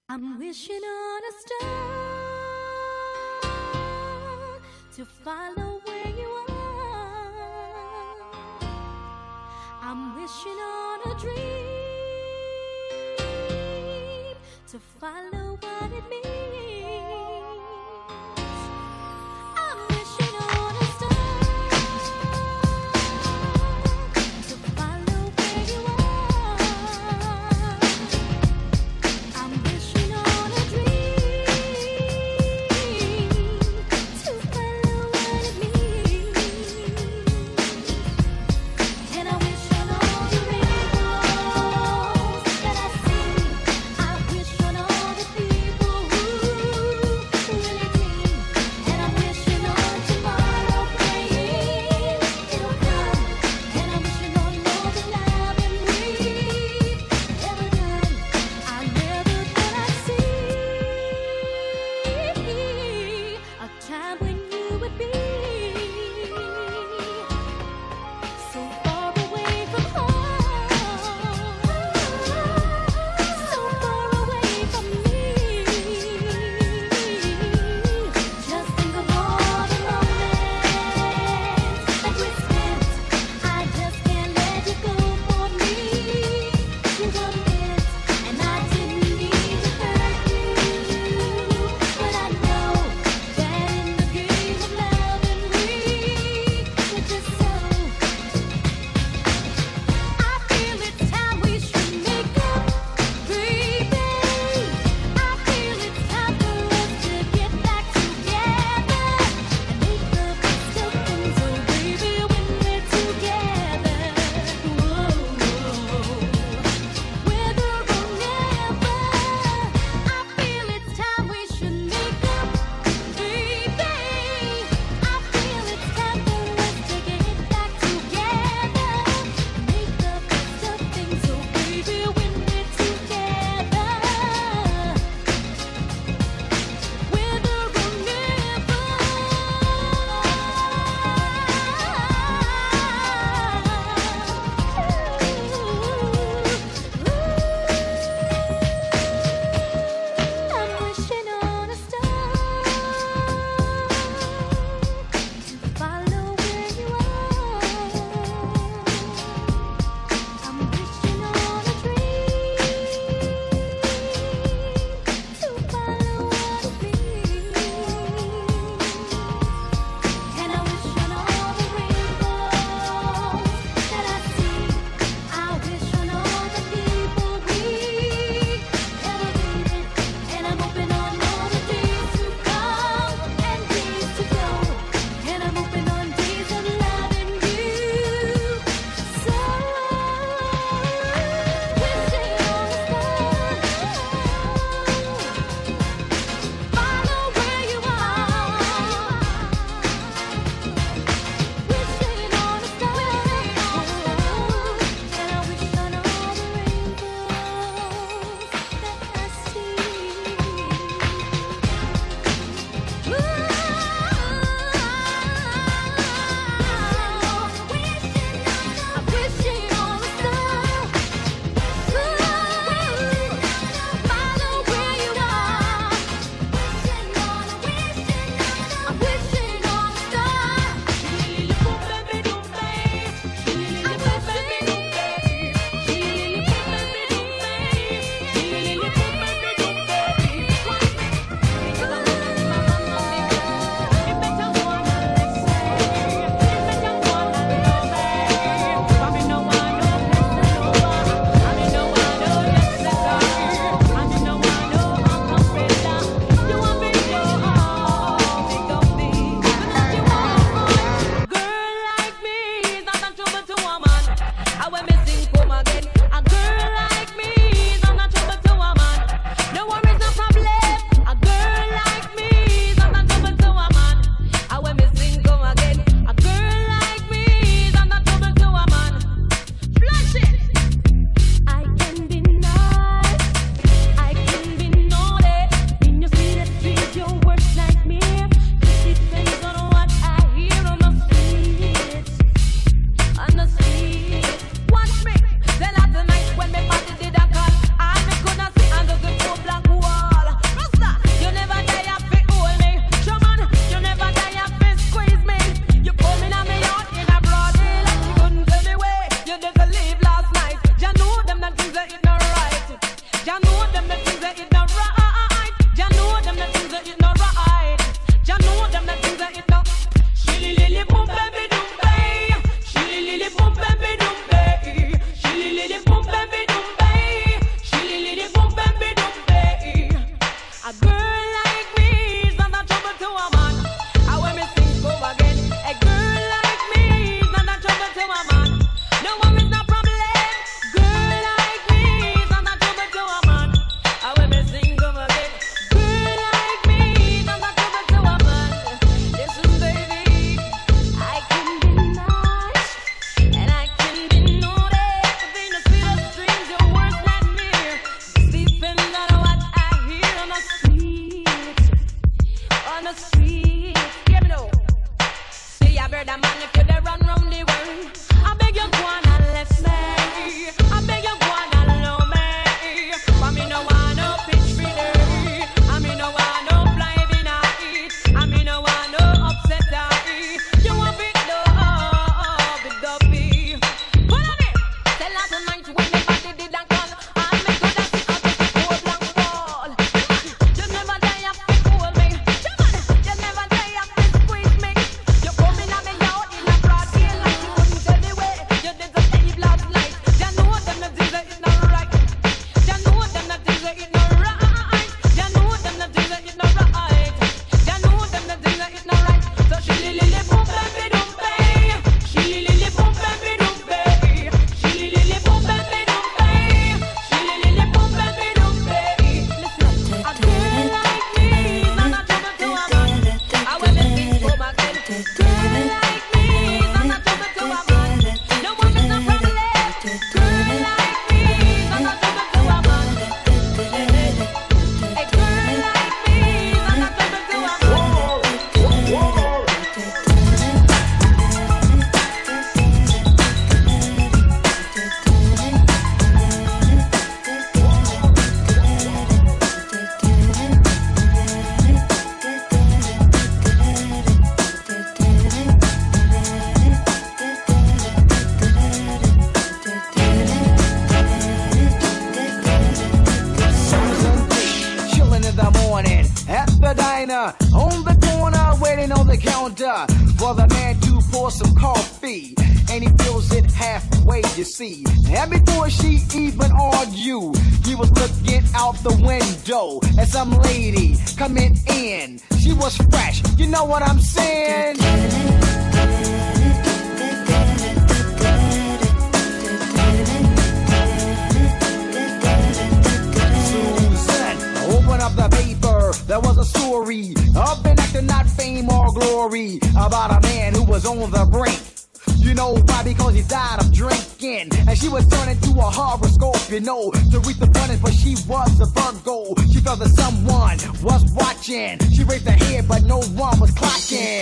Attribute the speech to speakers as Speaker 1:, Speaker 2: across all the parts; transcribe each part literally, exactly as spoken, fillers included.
Speaker 1: I'm wishing on a star to follow where you are. I'm wishing on a dream to follow what it means. I'm wishing on a star to follow where you are. I'm wishing on a dream to follow what it means. And I wish on all the rainbows that I see. I wish on all the people who
Speaker 2: waiting on the counter for the man to pour some coffee. And he fills it halfway, you see. And before she even argue, he was looking out the window at some lady coming in. She was fresh, you know what I'm saying? Susan, open up the paper. There was a story of an actor, not fame or glory, about a man who was on the brink. You know why? Because he died of drinking. And she was turned into a horoscope, you know, to read the abundance, but she was a Virgo. She felt that someone was watching. She raised her head, but no one was clocking.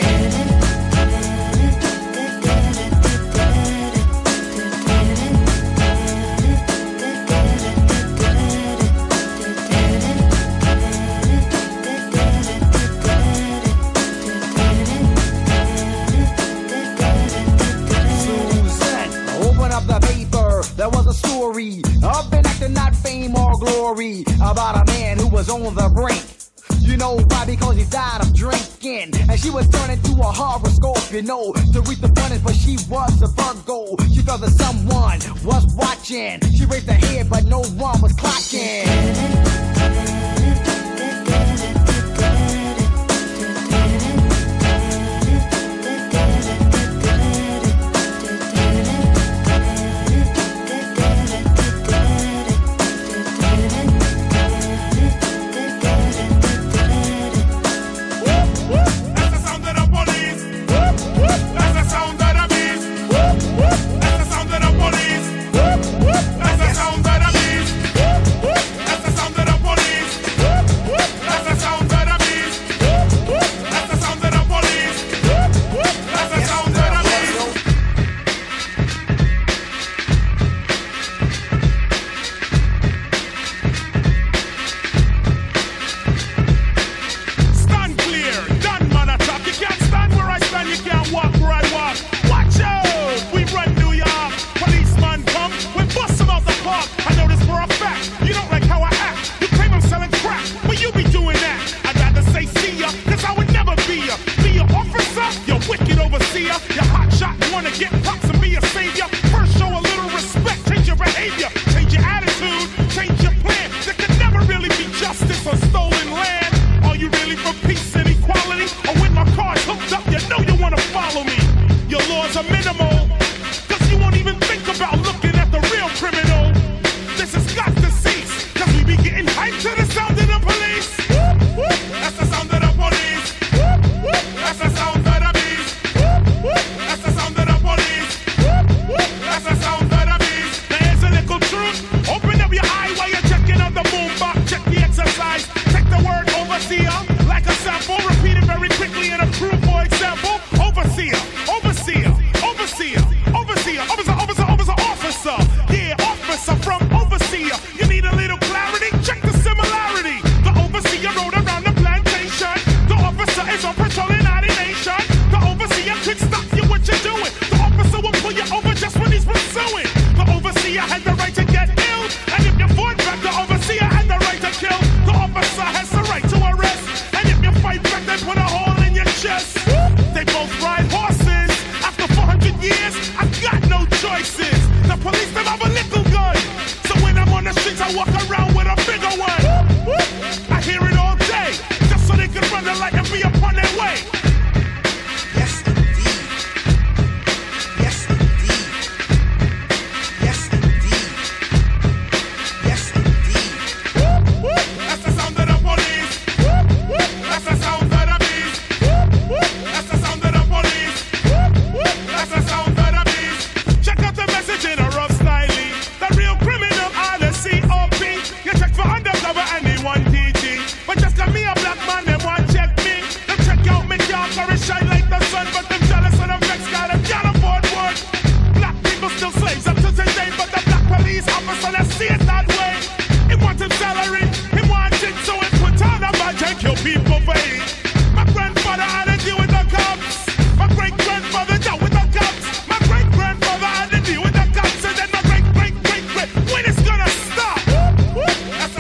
Speaker 2: There was a story of an actor, not fame or glory, about a man who was on the brink. You know why? Because he died of drinking. And she was turned into a horoscope, you know, to read the abundance, but she was a Virgo. She felt that someone was watching. She raised her head, but no one was clocking.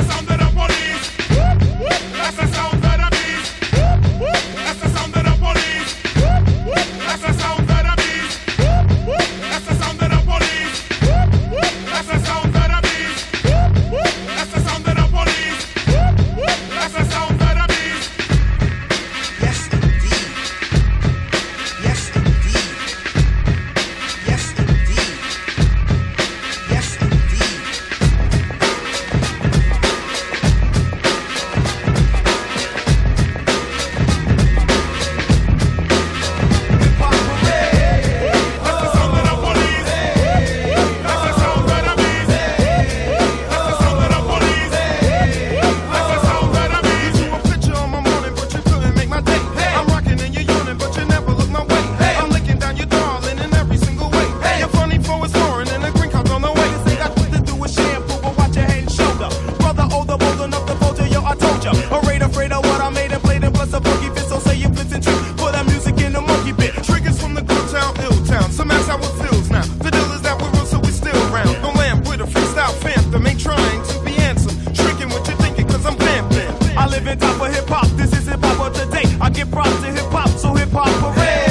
Speaker 3: That's the sound of the police. victim, ain't trying to be handsome. Tricking what you're thinking, cause I'm vamping. I live in top of hip hop, this is hip hop of today. I give props to hip hop, so hip hop parade.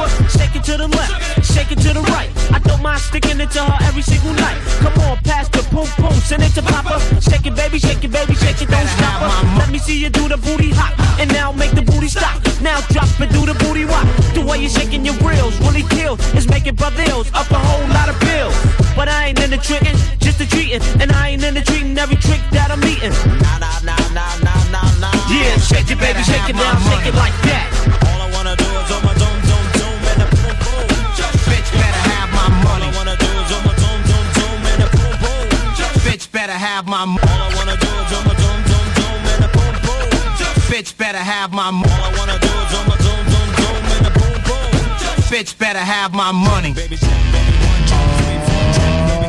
Speaker 4: Shake it to the right. I don't mind sticking it to her every single night. Come on, pass the boom, boom, send it to Papa. Shake it, baby, shake it, baby, shake it, don't stop her. Let me see you do the booty hop, and now make the booty stop. Now drop it, do the booty walk. The way you're shaking your grills really kills. It's making brother ills up a whole lot of bills. But I ain't into tricking, just the treating, and I ain't into treating every trick that I'm eating.
Speaker 5: Nah, nah, nah, nah, nah, nah, nah.
Speaker 4: Yeah, shake it, baby, shake it down, shake it like that.
Speaker 5: All I wanna do is on my zoom, zoom, zoom, and a boom, boom. Bitch better have my money. All I wanna do is on my zoom, zoom, zoom, and a boom, boom. Bitch better have my money. All I wanna do is on my zoom, zoom, zoom, and a boom, boom. Bitch better have my money. All I wanna do is on my zoom, zoom, zoom, and a boom, boom. Bitch better have my money. Baby, baby, one, two, three, four, baby,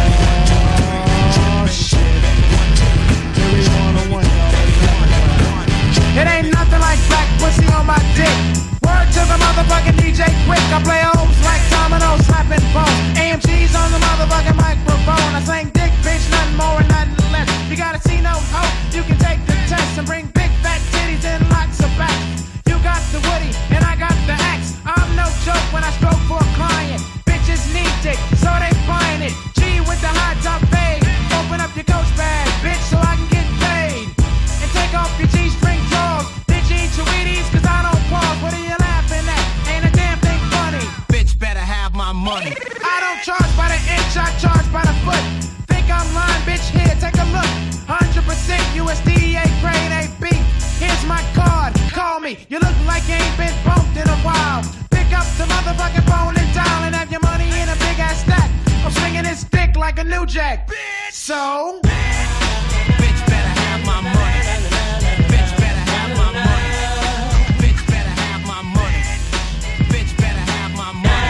Speaker 6: It ain't nothing like black pussy on my dick. Word to the motherfucking D J Quick. I play O's like dominoes, slapping bones. A M G's on the motherfucking microphone. I sing dick, bitch, nothing more and nothing less. You gotta see no hope. You can take the test and bring big fat titties and lots of backs. You got the woody and I got the axe. I'm no joke when I stroke for a client. Bitches need dick, so they buying it. G with the high top fade. Open up your coach bag, bitch, so I can get paid. And take off your G-string drawers. Did you eat your Wheaties? Cause I don't pause. What are you laughing at? Ain't a damn thing funny.
Speaker 5: bitch better have my money.
Speaker 6: I don't charge by the inch, I charge by the foot. Think I'm lying, bitch, here, take a look. one hundred percent U S D A grade A B. Here's my card, call me. You look like you ain't been bumped in a while. Pick up the motherfucking phone and dial and have your money in a big ass stack. I'm swinging this dick like a new jack. Bitch. So,
Speaker 5: bitch better have my money. Bitch better have my money. Bitch better have my money. Bitch better have my money.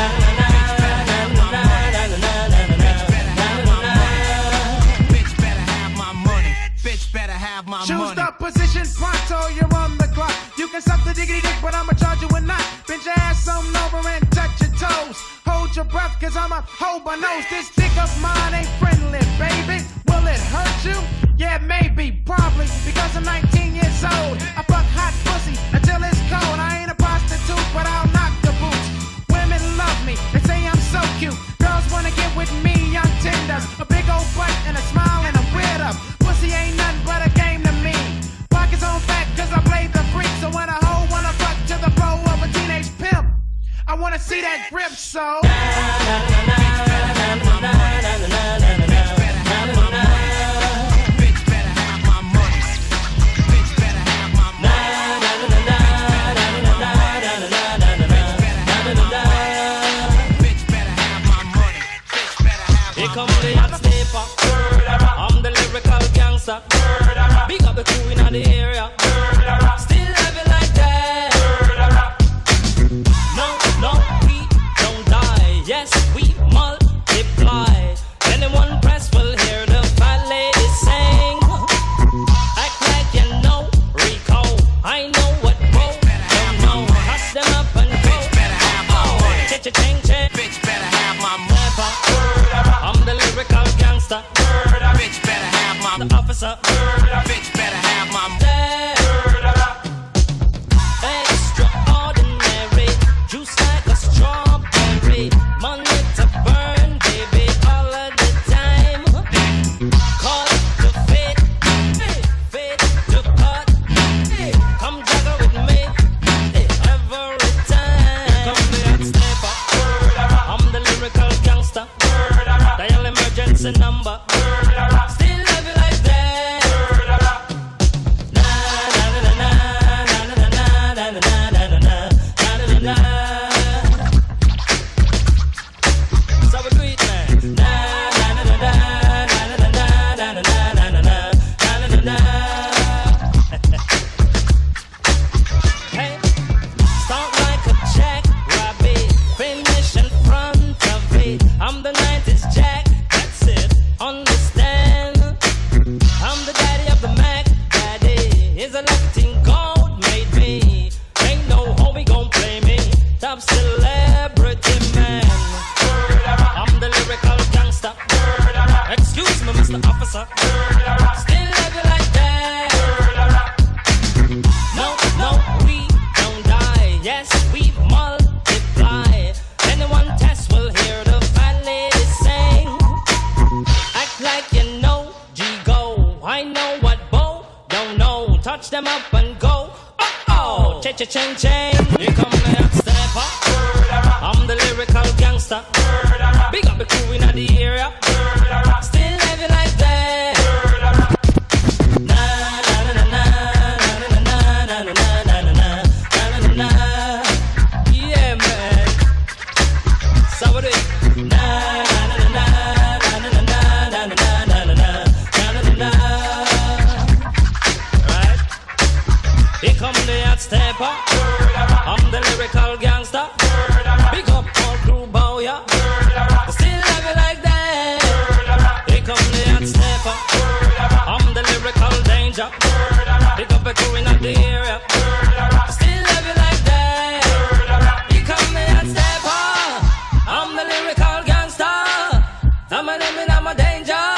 Speaker 5: Bitch better have my money. Bitch better have my money.
Speaker 6: choose the position pronto, you're on the clock. You can suck the diggity dick, but I'ma charge you a knot. Bend your ass on over and touch your toes. Hold your breath, cause I'ma hold my nose. This dick of mine ain't friendly, baby. Will it hurt you? Yeah, maybe, probably, because I'm nineteen years old. I fuck hot pussy until it's cold. I ain't a prostitute, but I'll knock the boots. Women love me, they say I'm so cute. Girls wanna get with me, young tenders. A big old butt and a smile and a weird up. Pussy ain't nothing but a game to me. Pockets on fat cause I played the freak. So when a hoe wanna fuck to the flow of a teenage pimp, I wanna see that grip, so
Speaker 4: Here comes the hot stepper. I'm the lyrical gangster. Big up the crew in the area. Still love it like that. No, no, we don't die. Yes, we multiply. Anyone press will hear the fat lady sing. Act like you know Rico. I know what bro don't know. Hush them up and go. Oh, cha-cha-ching, ching.
Speaker 5: Bitch better have my money.
Speaker 4: I'm the lyrical gangster.
Speaker 5: Bitch better have my
Speaker 4: The officer.
Speaker 5: Bitch better have my
Speaker 4: Extraordinary, juice like a strawberry. Money to burn, baby, all of the time. Call to fit, fit to cut. Come juggle with me every time. Come the hot stepper. I'm the lyrical gangster. Dial emergency number. Still love it like that. Na na na na na na na na na na na na na. So we do it, man. Na na na na na na na na na na na na na na. Hey, start like a jackrabbit, finish in front of it. I'm the nineties Jack. That's it. Understand? I'm the daddy of the Mac. Daddy is a Latin gold made me. Ain't no homie gon' play me. Top celebrity man. I'm the lyrical gangster. Excuse me, Mister Officer. Still love you like that. No, no, we don't die. Yes, we multiply. Anyone test will hear the fat lady sing. Act like Touch them up and go. Oh oh, cha cha ching ching. Here come the hot stepper. I'm the lyrical gangster. Big up the crew in the area. Still living like that. Na na na na na na na na na na na na na. Yeah man. So what it? Na na na na na na na na na na na na. Right. Here come the hot stepper. I'm the lyrical gangster. Big up all crew bow ya. Still have it like that. Here come the hot stepper. I'm the lyrical danger. Big up a crew in the area. Still have it like that. Here come the hot stepper. I'm the lyrical gangster. I'm a name and I'm a danger.